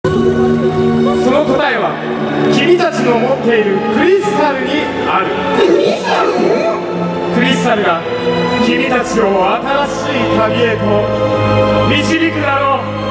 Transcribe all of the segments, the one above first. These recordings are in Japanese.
その答えは君たちの持っているクリスタルにある。クリスタルが君たちを新しい旅へと導くだろう。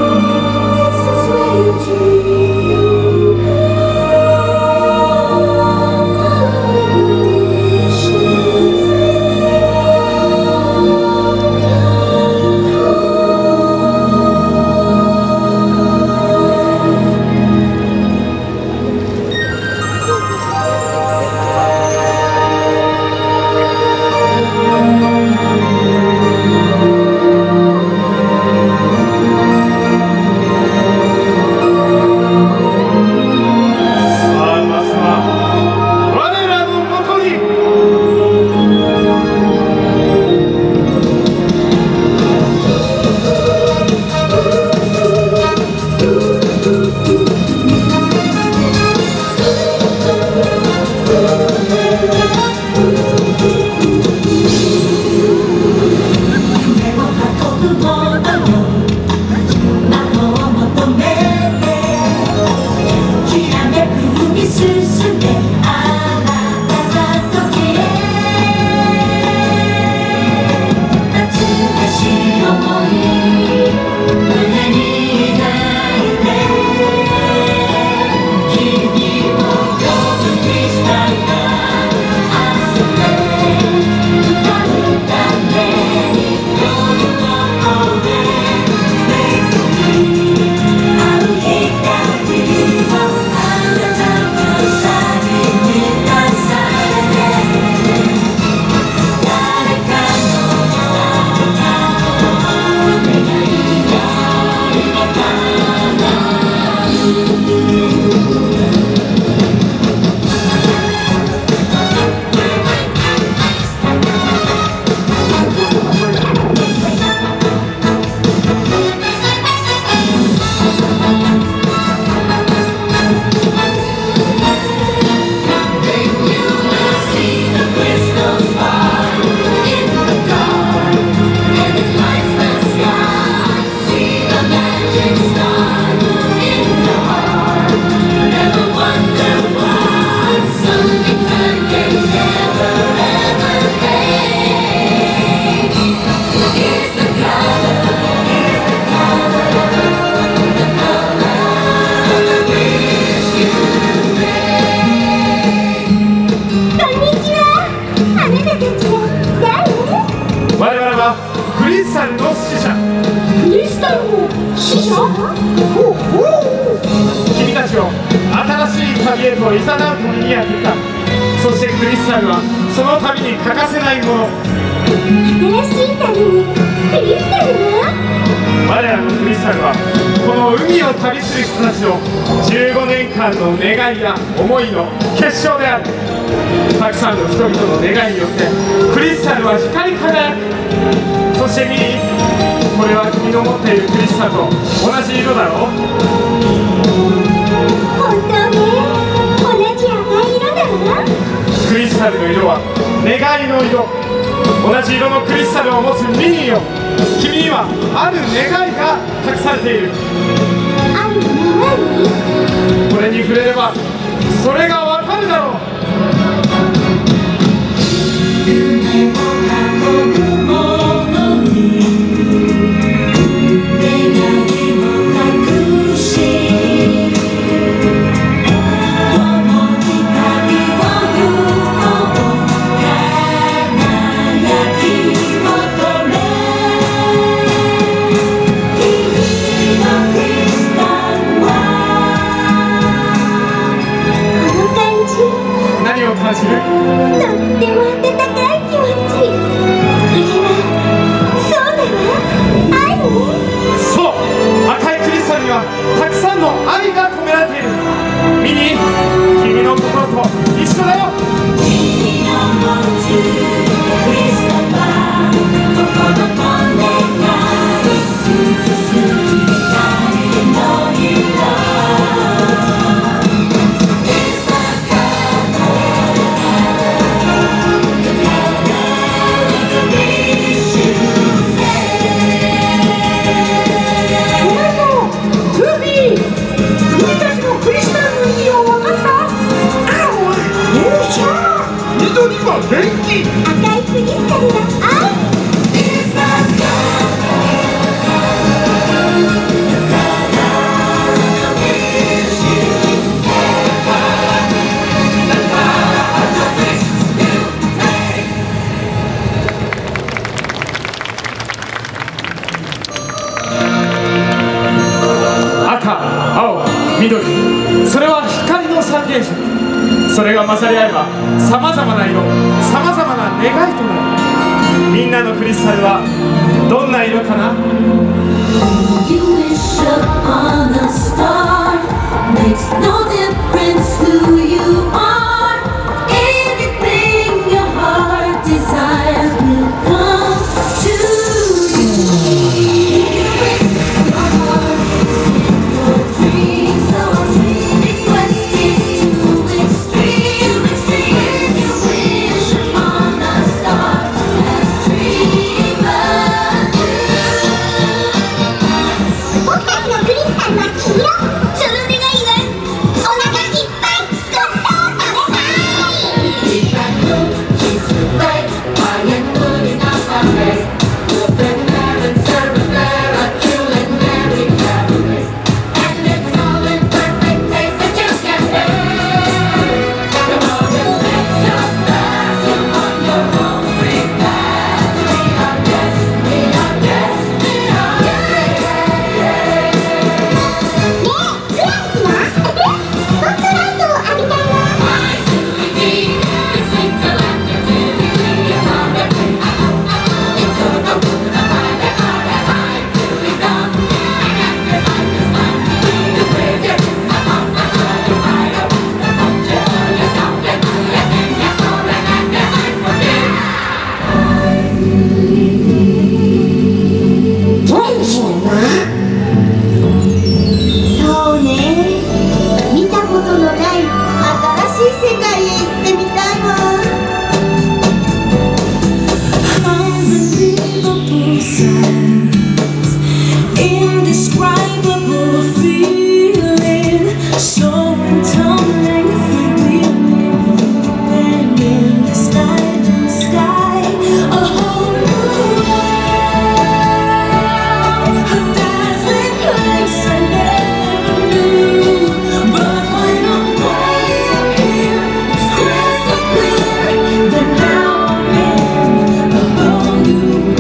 クリスタルの使者。 クリスタルの使者？ 君たちを新しい旅へと誘うためにやってきた。そしてクリスタルはその旅に欠かせないもの。 新しい旅にクリスタルが？ 我らのクリスタルはこの海を旅する人たちの15年間の願いや思いの結晶である。たくさんの人々の願いによってクリスタルは光り輝く。そしてミリー、これは君の持っているクリスタルと同じ色だろう。 本当ね、同じ赤い色だわ。 クリスタルの色は願いの色。同じ色のクリスタルを持つミリーよ、君にはある願いが託されている。 ある願い？ これに触れればそれがわかるだろう。何を感じる？ とっても温かい気持ち。これはそうだわ、愛ね。 そう、赤いクリスタルにはたくさんの愛が込められている。ミニー、君の心と一緒だよ。 君の持つクリスタルは心の願い、進む光の色。 元気。 赤いクリスタルが愛。 赤、青、緑、それは光の三原色。それが混ざり合えばさまざまな色、さまざまな願いとなる。みんなのクリスタルはどんな色かな。 You wish upon a star, makes no difference who you are. Anything your heart desires will come to you. Your heart is in your dreams, so request is too extreme. You wish upon a star as dreamers do. 僕たちのクリスタルは黄色。その願いはお腹いっぱいごちそう食べたい。そうね、見たことのない新しい世界へ行ってみたいわ。Unbelievable silence, indescribable feeling, so tumbling and in the sky, a whole new world, a dazzling place I never knew. But when I'm way up here, it's crystal clear that now I'm in a whole new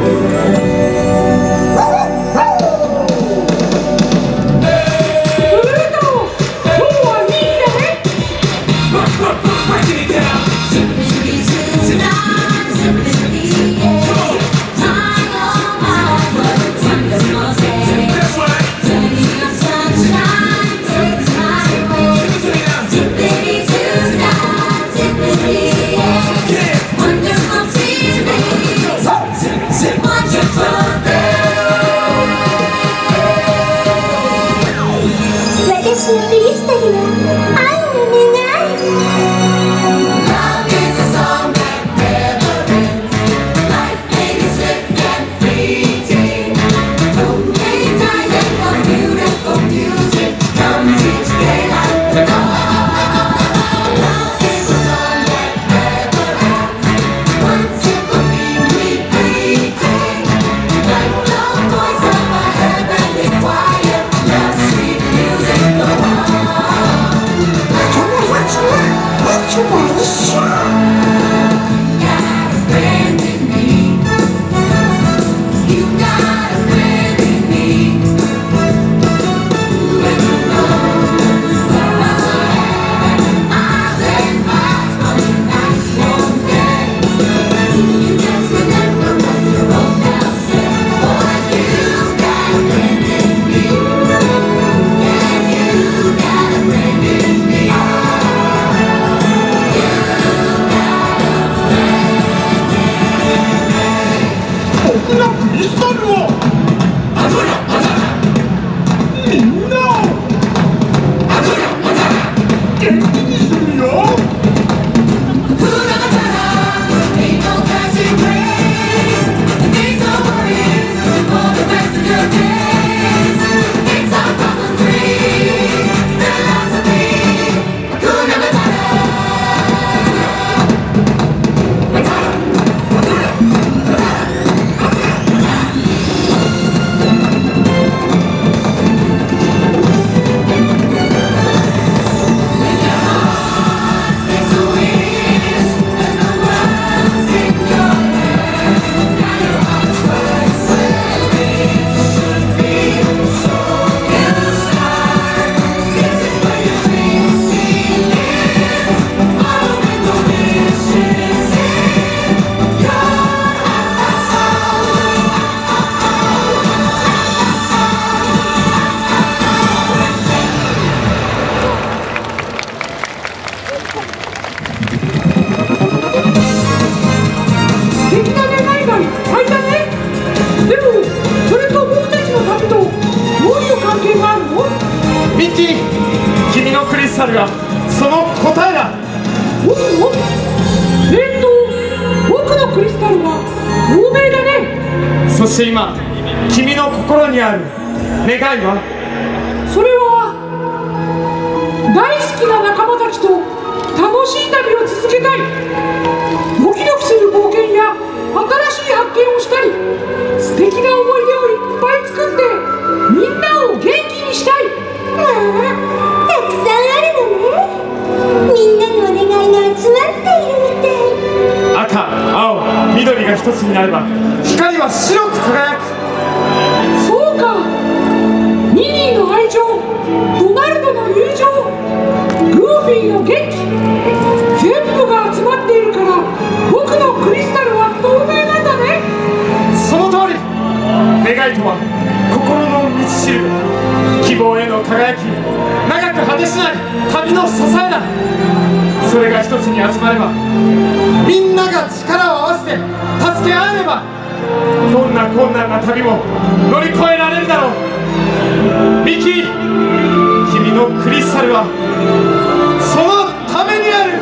私のクリスタルは愛の願い。Love is a song that never ends. Life may be swift and fleeting. Anytime that the beautiful music comes each day like the dawn. Love is a song that never ends. One simple theme repeating, like the voice of a heavenly choir. Love, sweet music, go on. ミッキー、君のクリスタルがその答えだ。 僕のクリスタルは透明だね。 そして今君の心にある願いは？ それは大好きな仲間たちと楽しい旅を続けたい。ドキドキする冒険や新しい発見をしたり、素敵な思い出をいっぱい作ってみんなを元気にしたい。 まあ、たくさんあるのね。みんなのお願いが集まっているみたい。 赤、青、緑が一つになれば光は白く輝く。 そうか。ミニーの愛情、ドナルドの友情、グーフィーの元気、全部が集まっているから僕のクリスタルは透明なんだね。 その通り。願いとは心の道しるべ、希望への輝き、長く果てしない旅の支えだ。それが一つに集まれば、みんなが力を合わせて助け合えれば、どんな困難な旅も乗り越えられるだろう。ミッキー、君のクリスタルはそのためにある。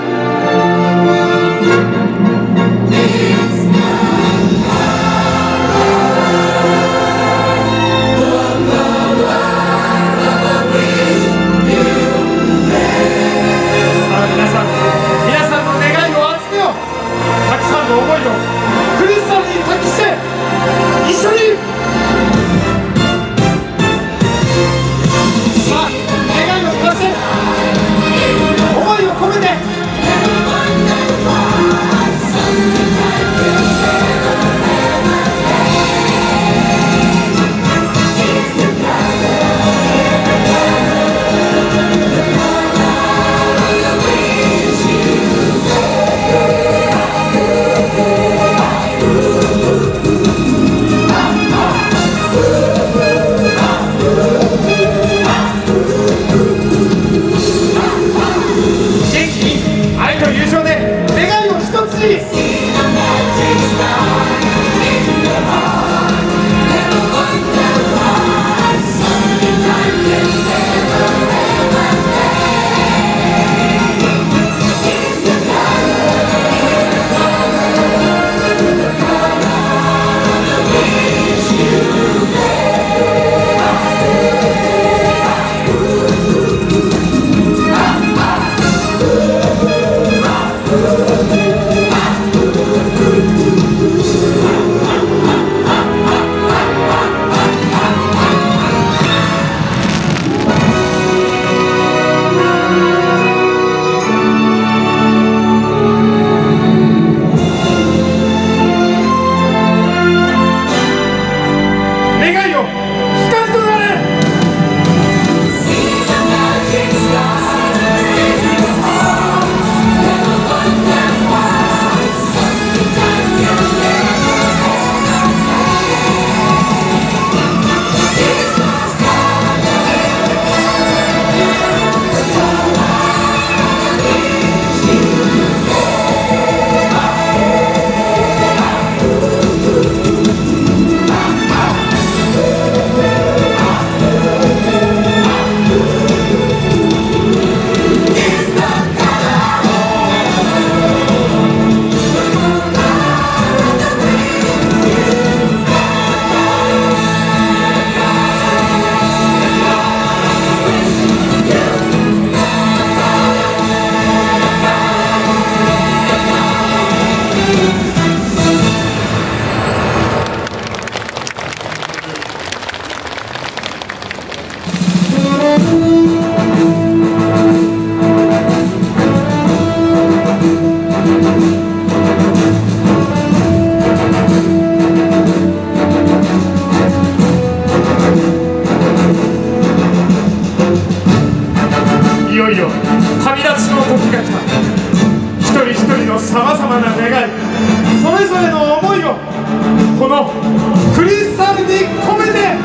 さまざまな願い、それぞれの思いをこのクリスタルに込めて。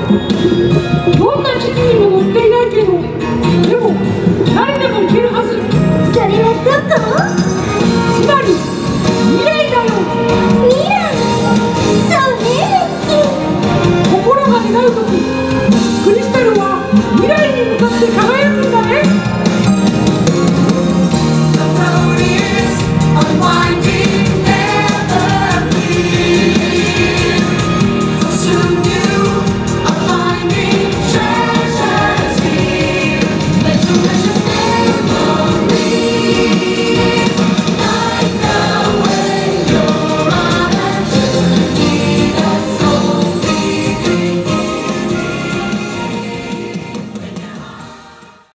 どんな地図にも載っていないけど、でも誰でも行けるはず。 それはどこ？ つまり未来だよ。 未来。そうね、ミッキー。 心が願うとき、クリスタルは未来に向かって輝く